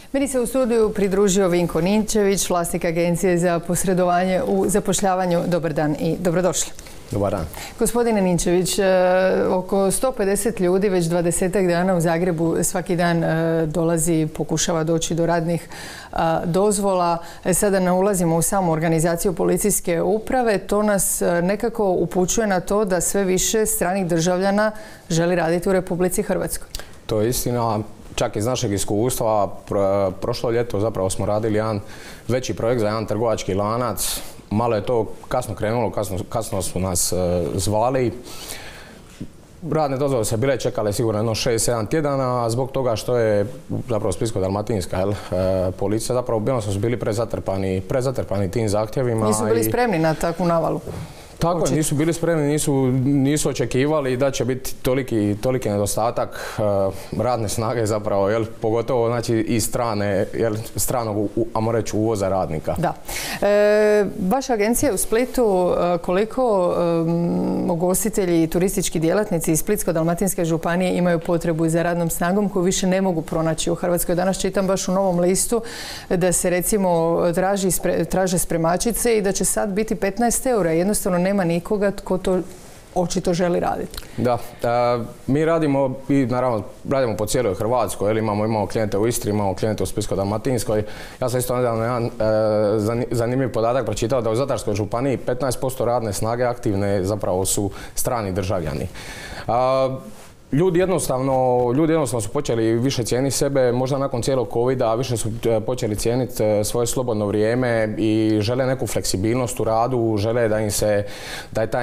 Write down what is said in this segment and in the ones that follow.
Meni se u studiju pridružio Vinko Ninčević, vlasnik Agencije za posredovanje u zapošljavanju. Dobar dan i dobrodošli. Dobar dan. Gospodine Ninčević, oko 150 ljudi već 20 dana u Zagrebu svaki dan dolazi, pokušava doći do radnih dozvola. Sada ne ulazimo u samu organizaciju policijske uprave. To nas nekako upućuje na to da sve više stranih državljana želi raditi u Republici Hrvatskoj. To je istina. Čak iz našeg iskustva, prošlo ljeto zapravo smo radili jedan veći projekt za jedan trgovački lanac. Malo je to kasno krenulo, kasno su nas zvali. Radne dozvole se bile čekale sigurno jedno 6-7 tjedana, zbog toga što je zapravo Splitsko-dalmatinska policija zapravo jednostavno su bili prezatrpani tim zahtjevima. Nisu bili spremni na takvu navalu. Tako je, nisu bili spremni, nisu očekivali da će biti toliki nedostatak radne snage zapravo, pogotovo znači i stranog, ajmo reći, uvoza radnika. Da. Vaša agencija u Splitu, koliko ugostitelji i turistički djelatnici iz Splitsko-dalmatinske županije imaju potrebu za radnom snagom koju više ne mogu pronaći u Hrvatskoj? Danas čitam baš u Novom listu da se recimo traže spremačice i da će sad biti 15 eura. Jednostavno nema nikoga tko to očito želi raditi. Da, mi radimo i naravno radimo po cijeloj Hrvatskoj, imamo klijente u Istri, imamo klijente u Splitsko-dalmatinskoj. Ja sam isto nedavno jedan zanimljiv podatak pročitao da u Zadarskoj županiji 15% radne snage aktivne zapravo su strani državljani. Ljudi jednostavno su počeli više cijeniti sebe, možda nakon cijelog covida, više su počeli cijeniti svoje slobodno vrijeme i žele neku fleksibilnost u radu, žele da je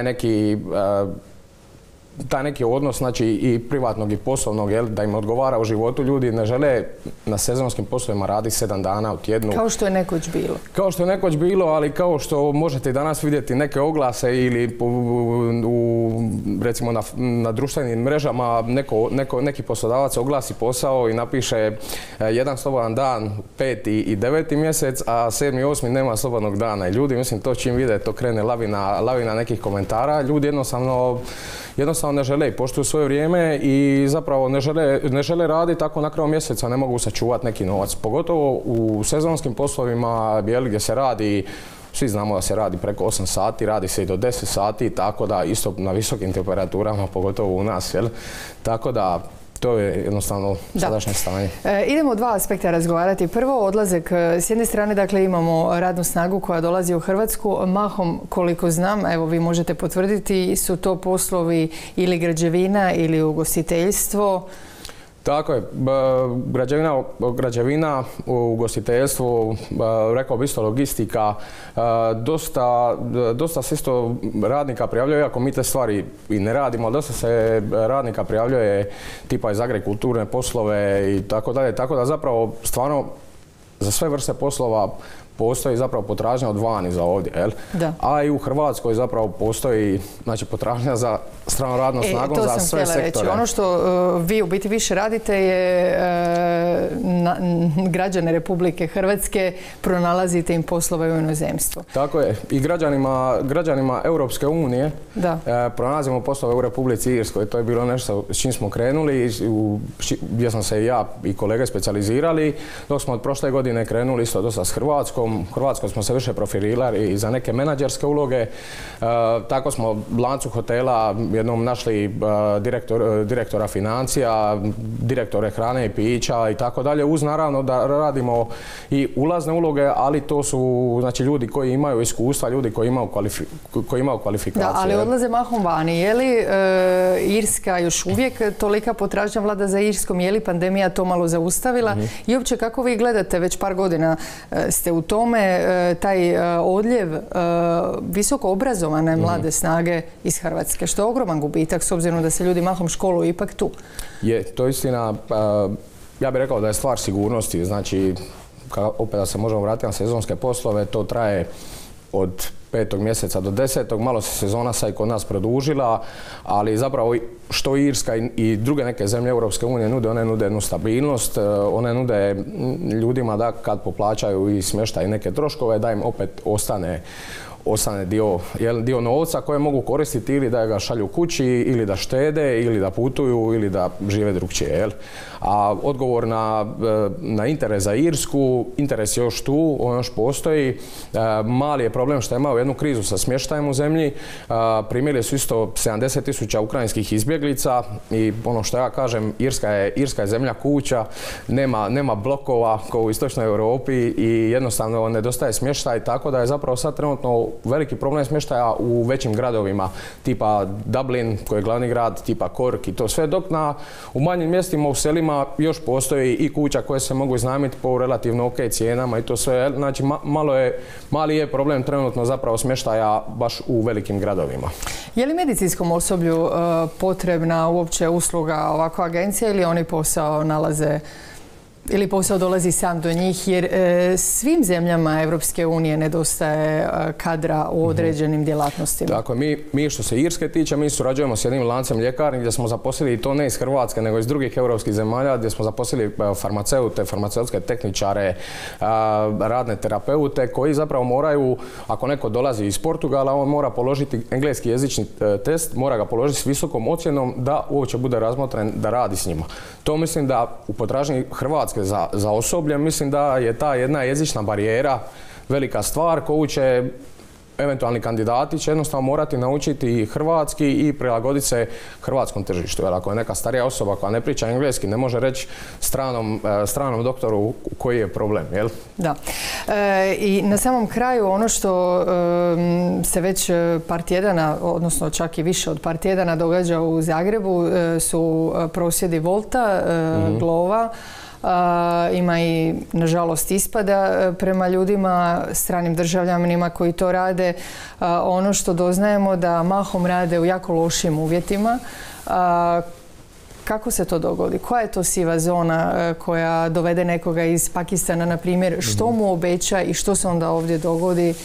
taj neki odnos, znači i privatnog i poslovnog, da im odgovara u životu. Ljudi ne žele na sezonskim poslovima raditi 7 dana u tjednu. Kao što je nekoć bilo. Kao što je nekoć bilo, ali kao što možete danas vidjeti neke oglase ili recimo na društvenim mrežama neki poslodavac oglasi posao i napiše jedan slobodan dan, 5. i 9. mjesec, a 7. i 8. nema slobodnog dana. I ljudi, mislim, to čim vide, to krene lavina nekih komentara. Ljudi jednostavno ne žele i poštuju svoje vrijeme i zapravo ne žele raditi, tako na kraju mjeseca ne mogu sačuvati neki novac. Pogotovo u sezonskim poslovima gdje se radi, svi znamo da se radi preko 8 sati, radi se i do 10 sati, tako da isto na visokim temperaturama, pogotovo u nas, tako da to je jednostavno sadašnje stanje. Idemo o dva aspekta razgovarati. Prvo, odlazak. S jedne strane, dakle, imamo radnu snagu koja dolazi u Hrvatsku. Mahom, koliko znam, evo vi možete potvrditi, su to poslovi ili građevina ili ugostiteljstvo. Tako je. Građevina, ugostiteljstvo, rekao bi isto logistika, dosta se isto radnika prijavljuje, iako mi te stvari i ne radimo, ali dosta se radnika prijavljuje tipa iz agrikulturne poslove i tako dalje, tako da zapravo stvarno za sve vrste poslova postoji zapravo potražnja od vani za ovdje, a i u Hrvatskoj zapravo postoji potražnja za stranom radnom snagom za sve sektore. Ono što vi u biti više radite je građane Republike Hrvatske pronalazite im poslove u inozemstvu. Tako je. I građanima Europske unije pronalazimo poslove u Republici Irskoj. To je bilo nešto s čim smo krenuli, gdje sam se i ja i kolege specijalizirali, dok smo od prošle godine krenuli isto dosta s Hrvatskom. U Hrvatskoj smo se više profilirali za neke menadžerske uloge. Tako smo u lancu hotela jednom našli direktora financija, direktore hrane i pića i tako dalje. Uz naravno da radimo i ulazne uloge, ali to su ljudi koji imaju iskustva, ljudi koji imaju kvalifikacije. Da, ali odlaze mahom vani. Je li Irska još uvijek tolika potražnja vlada za Irskom? Je li pandemija to malo zaustavila? I uopće kako vi gledate, već par godina ste u tome, taj odljev visoko obrazovane mlade snage iz Hrvatske, što je ogroman gubitak s obzirom da se ljudi mahom školuju ipak tu? Je, to je istina. Ja bih rekao da je stvar sigurnosti. Znači, opet da se možemo vratiti na sezonske poslove, to traje od 5. mjeseca do 10. Malo se sezona sad i kod nas produžila, ali zapravo što Irska i druge neke zemlje Europske unije nude, one nude jednu stabilnost, one nude ljudima da kad poplaćaju i smještaj i neke troškove, da im opet ostane dio novca koje mogu koristiti ili da ga šalju kući, ili da štede, ili da putuju, ili da žive drugčije. A odgovor na interes za Irsku, interes je još tu, on još postoji. Mali je problem što imaju jednu krizu sa smještajem u zemlji. Primili su isto 70.000 ukrajinskih izbjeglica i ono što ja kažem, Irska je zemlja kuća, nema blokova kao u istočnoj Europi i jednostavno nedostaje smještaj, tako da je zapravo sad trenutno veliki problem smještaja u većim gradovima, tipa Dublin koji je glavni grad, tipa Cork i to sve, dok u manjim mjestima, u selima još postoji i kuća koje se mogu iznajmiti po relativno ok cijenama i to sve. Znači mali je problem trenutno zapravo smještaja baš u velikim gradovima. Je li medicinskom osoblju potrebna uopće usluga ovakva agencija ili oni posao nalaze ili posao dolazi sam do njih, jer svim zemljama Europske unije nedostaje kadra u određenim djelatnostima? Dakle, mi što se Irske tiče, mi surađujemo s jednim lancem ljekarni gdje smo zaposlili, i to ne iz Hrvatske, nego iz drugih europskih zemalja, gdje smo zaposlili farmaceute, farmaceutske tehničare, radne terapeute, koji zapravo moraju, ako neko dolazi iz Portugala, on mora položiti engleski jezični test, mora ga položiti s visokom ocjenom da uopće bude razmotren da radi s njima. To mislim da u potražnji Hrvatske za osoblje, mislim da je ta jedna jezična barijera velika stvar koju će eventualni kandidati će jednostavno morati naučiti hrvatski i prilagoditi se hrvatskom tržištu. Jer ako je neka starija osoba koja ne priča engleski, ne može reći stranom doktoru koji je problem, jel? Da. I na samom kraju ono što se već par tjedana, odnosno čak i više od par tjedana događa u Zagrebu su prosvjedi Wolta, Glova. Ima i, nažalost, ispada prema ljudima, stranim državljanima koji to rade. Ono što doznajemo da mahom rade u jako lošim uvjetima. Kako se to dogodi? Koja je to siva zona koja dovede nekoga iz Pakistana, na primjer? Što mu obeća i što se onda ovdje dogodi?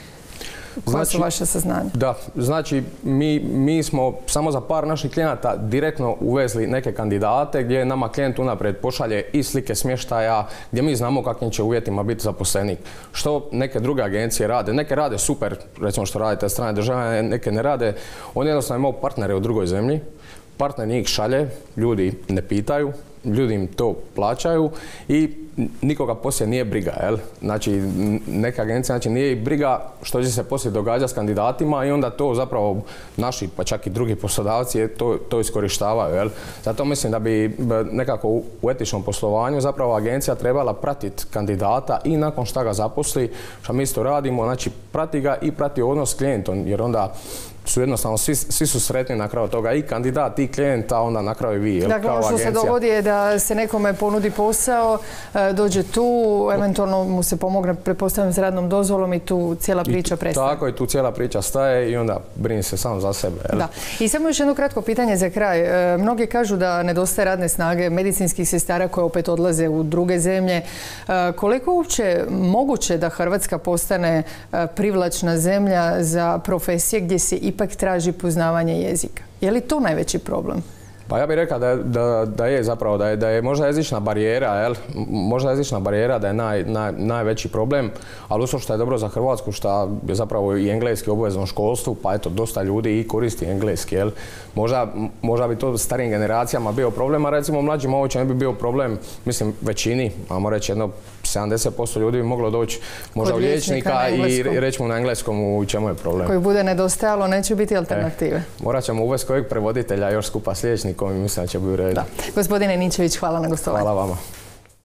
Koja su vaše saznanja? Da, znači mi smo samo za par naših klijenata direktno uvezli neke kandidate gdje nama klijent unaprijed pošalje i slike smještaja, gdje mi znamo kakvim će uvjetima biti zaposlenik. Što neke druge agencije rade. Neke rade super, recimo što radite strane države, neke ne rade. Oni jednostavno imaju partnere u drugoj zemlji. Partner njih šalje, ljudi ne pitaju, ljudi im to plaćaju i nikoga poslije nije briga, jel? Znači, neka agencija, znači nije ih briga što će se poslije događati s kandidatima i onda to zapravo naši, pa čak i drugi poslodavci to iskorištavaju, jel? Zato mislim da bi nekako u etičnom poslovanju zapravo agencija trebala pratiti kandidata i nakon šta ga zaposli, što mi isto radimo, znači prati ga i prati odnos s klijentom, jer onda su jednostavno, svi su sretni na kraju toga, i kandidat, i klijent, a onda na kraju vi, jel? Dakle, ono što se dogodi je da se nekome ponudi posao, dođe tu, eventualno mu se pomogne, pretpostavljam, s radnom dozvolom i tu cijela priča prestaje. Tako je, tu cijela priča staje i onda brini se samo za sebe, jel? Da. I samo još jedno kratko pitanje za kraj. Mnogi kažu da nedostaje radne snage medicinskih sestara koje opet odlaze u druge zemlje. Koliko je uopće moguće da Hrvatska postane privlačna zemlja za profesije gdje se ipak traži poznavanje jezika? Je li to najveći problem? Pa ja bih rekao da je zapravo, da je možda jezična barijera, jel? Možda jezična barijera da je najveći problem, ali usto što je dobro za Hrvatsku, što je zapravo i engleski obavezno školstvu, pa eto, dosta ljudi i koristi engleski, jel? Možda bi to starijim generacijama bio problem, a recimo mlađima ovo će ne bi bio problem, mislim, većini, ajmo reći jedno 70% ljudi bi moglo doći možda u liječnika i reći mu na engleskom u čemu je problem. Koji bude nedostajalo, neće biti alternative. Morat ćemo uvesti kojeg prevoditelja još skupa s liječnikom i mislim da će biti u redu. Gospodine Ninčević, hvala na gostovanju. Hvala vama.